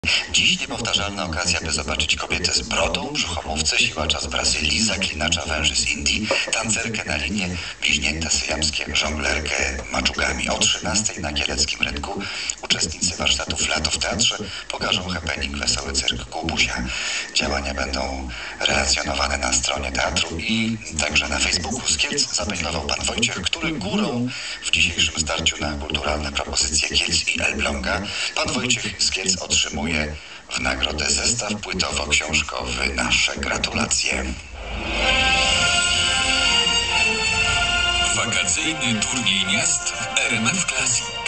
Dziś niepowtarzalna okazja, by zobaczyć kobietę z brodą, brzuchomówcę, siłacza z Brazylii, zaklinacza węży z Indii, tancerkę na linie, bliźnięta syjamskie, żonglerkę maczugami. O 13:00 na Kieleckim Rynku uczestnicy warsztatów Lato w Teatrze pokażą happening Wesoły Cyrk Kubusia. Działania będą relacjonowane na stronie teatru i także na Facebooku. Z Kielc zapędzlował pan Wojciech, który górą w dzisiejszym starciu na kulturalne propozycje Kielc i Elbląga. Pan Wojciech z Kielc otrzymuje w nagrodę zestaw płytowo-książkowy. Nasze gratulacje. Wakacyjny turniej miast w RMF Classic.